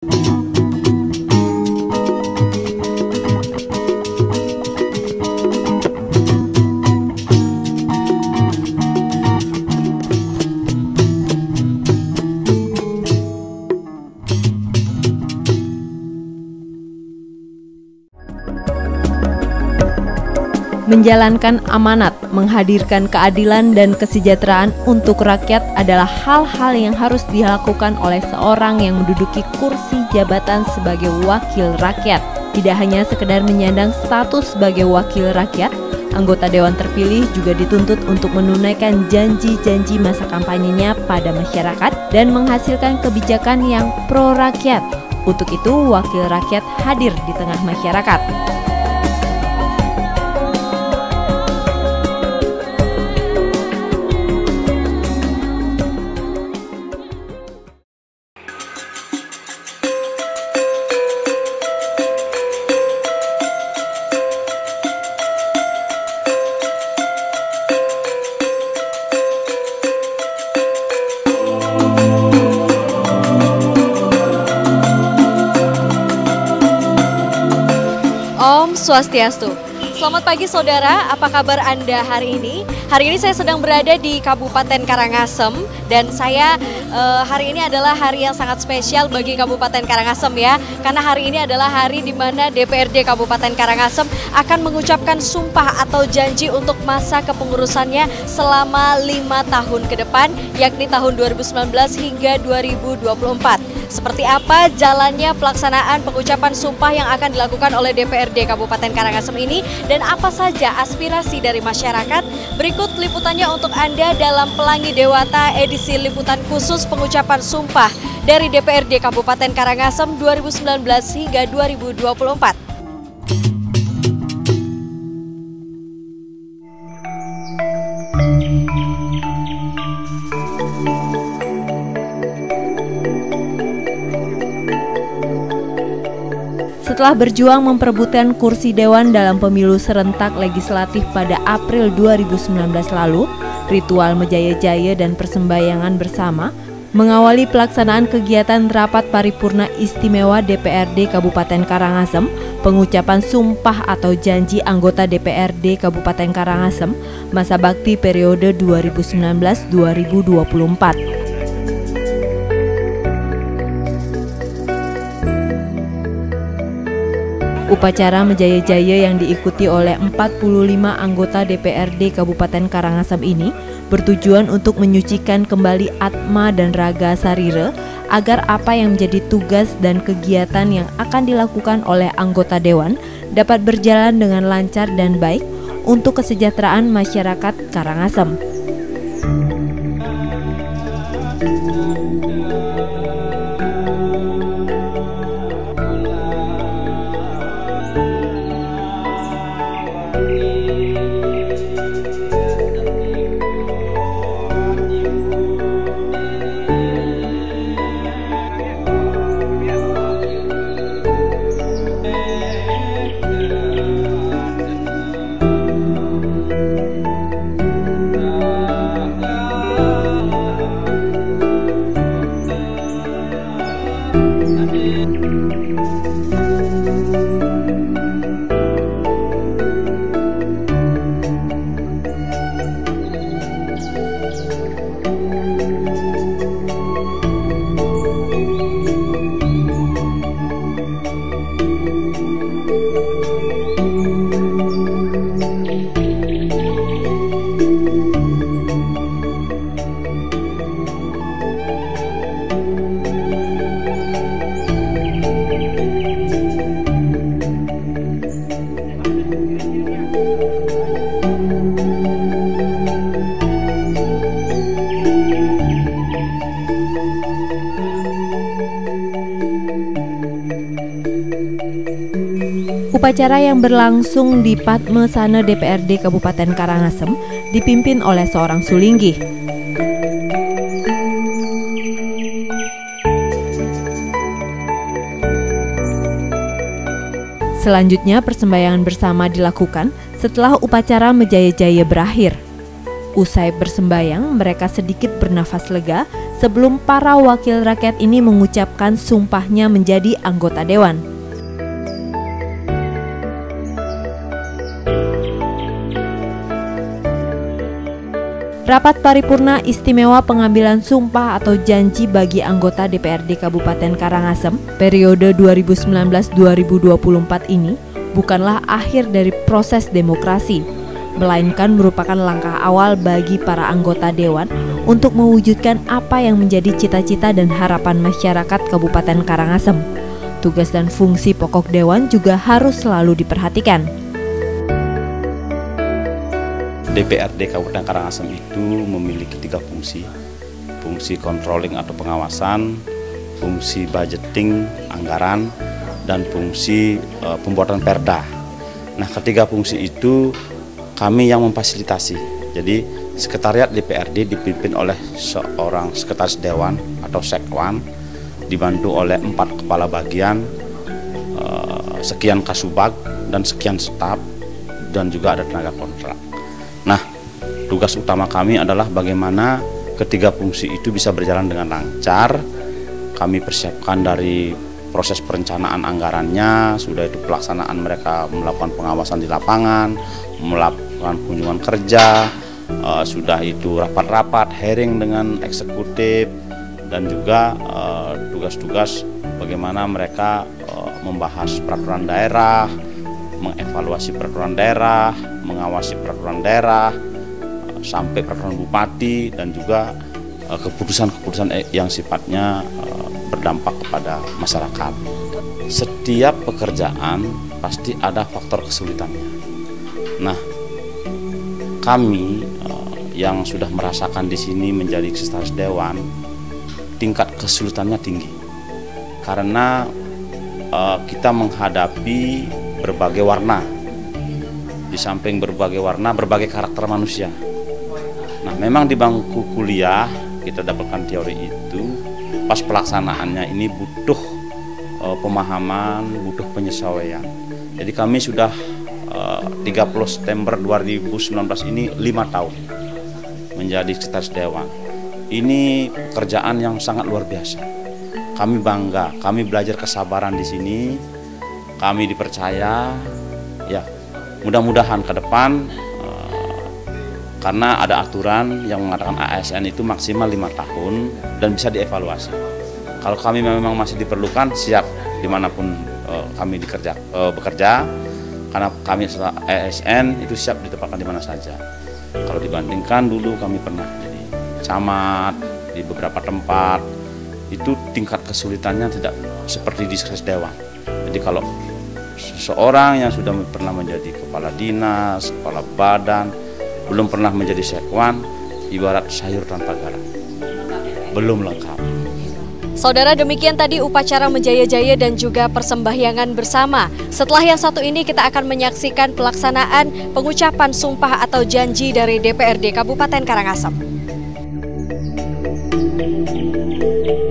Menjalankan amanat, menghadirkan keadilan dan kesejahteraan untuk rakyat adalah hal-hal yang harus dilakukan oleh seorang yang menduduki kursi jabatan sebagai wakil rakyat. Tidak hanya sekedar menyandang status sebagai wakil rakyat, anggota dewan terpilih juga dituntut untuk menunaikan janji-janji masa kampanyenya pada masyarakat dan menghasilkan kebijakan yang pro rakyat. Untuk itu, wakil rakyat hadir di tengah masyarakat. Om Swastiastu. Selamat pagi saudara, apa kabar Anda hari ini? Hari ini saya sedang berada di Kabupaten Karangasem dan saya hari ini adalah hari yang sangat spesial bagi Kabupaten Karangasem ya. Karena hari ini adalah hari di mana DPRD Kabupaten Karangasem akan mengucapkan sumpah atau janji untuk masa kepengurusannya selama 5 tahun ke depan, yakni tahun 2019 hingga 2024. Seperti apa jalannya pelaksanaan pengucapan sumpah yang akan dilakukan oleh DPRD Kabupaten Karangasem ini dan apa saja aspirasi dari masyarakat? Berikut liputannya untuk Anda dalam Pelangi Dewata edisi liputan khusus pengucapan sumpah dari DPRD Kabupaten Karangasem 2019 hingga 2024. Setelah berjuang memperebutkan kursi dewan dalam pemilu serentak legislatif pada April 2019 lalu, ritual Menjaya-Jaya dan persembahyangan bersama mengawali pelaksanaan kegiatan rapat paripurna istimewa DPRD Kabupaten Karangasem, pengucapan sumpah atau janji anggota DPRD Kabupaten Karangasem masa bakti periode 2019-2024. Upacara Menjaya-Jaya yang diikuti oleh 45 anggota DPRD Kabupaten Karangasem ini bertujuan untuk menyucikan kembali atma dan raga sarira agar apa yang menjadi tugas dan kegiatan yang akan dilakukan oleh anggota dewan dapat berjalan dengan lancar dan baik untuk kesejahteraan masyarakat Karangasem. Upacara yang berlangsung di Padmasana DPRD Kabupaten Karangasem dipimpin oleh seorang sulinggih. Selanjutnya persembahyangan bersama dilakukan setelah upacara Menjaya-Jaya berakhir. Usai bersembayang, mereka sedikit bernafas lega sebelum para wakil rakyat ini mengucapkan sumpahnya menjadi anggota dewan. Rapat paripurna istimewa pengambilan sumpah atau janji bagi anggota DPRD Kabupaten Karangasem periode 2019-2024 ini bukanlah akhir dari proses demokrasi, melainkan merupakan langkah awal bagi para anggota dewan untuk mewujudkan apa yang menjadi cita-cita dan harapan masyarakat Kabupaten Karangasem. Tugas dan fungsi pokok dewan juga harus selalu diperhatikan. DPRD Kabupaten Karangasem itu memiliki 3 fungsi. Fungsi controlling atau pengawasan, fungsi budgeting, anggaran, dan fungsi pembuatan perda. Nah, ketiga fungsi itu kami yang memfasilitasi. Jadi, sekretariat DPRD dipimpin oleh seorang sekretaris dewan atau sekwan, dibantu oleh 4 kepala bagian, sekian kasubag, dan sekian staf, dan juga ada tenaga kontrak. Nah, tugas utama kami adalah bagaimana ketiga fungsi itu bisa berjalan dengan lancar. Kami persiapkan dari proses perencanaan anggarannya, sudah itu pelaksanaan mereka melakukan pengawasan di lapangan, melakukan kunjungan kerja, sudah itu rapat-rapat, hearing dengan eksekutif, dan juga tugas-tugas bagaimana mereka membahas peraturan daerah, mengevaluasi peraturan daerah, mengawasi peraturan daerah, sampai peraturan bupati, dan juga keputusan-keputusan yang sifatnya berdampak kepada masyarakat. Setiap pekerjaan pasti ada faktor kesulitannya. Nah, kami yang sudah merasakan di sini menjadi sekretaris dewan, tingkat kesulitannya tinggi. Karena kita menghadapi berbagai warna, di samping berbagai warna, berbagai karakter manusia. Nah, memang di bangku kuliah kita dapatkan teori itu, pas pelaksanaannya ini butuh pemahaman, butuh penyesuaian. Jadi kami sudah 30 September 2019 ini 5 tahun menjadi sekretaris dewan. Ini pekerjaan yang sangat luar biasa. Kami bangga, kami belajar kesabaran di sini. Kami dipercaya, ya mudah-mudahan ke depan karena ada aturan yang mengatakan ASN itu maksimal 5 tahun dan bisa dievaluasi. Kalau kami memang masih diperlukan, siap dimanapun kami bekerja, karena kami setelah ASN itu siap ditempatkan di mana saja. Kalau dibandingkan dulu kami pernah jadi camat di beberapa tempat, itu tingkat kesulitannya tidak seperti di sekretaris dewan. Jadi kalau seseorang yang sudah pernah menjadi kepala dinas, kepala badan, belum pernah menjadi sekwan, ibarat sayur tanpa garam, belum lengkap. Saudara, demikian tadi upacara menjaya-jaya dan juga persembahyangan bersama. Setelah yang satu ini kita akan menyaksikan pelaksanaan pengucapan sumpah atau janji dari DPRD Kabupaten Karangasem.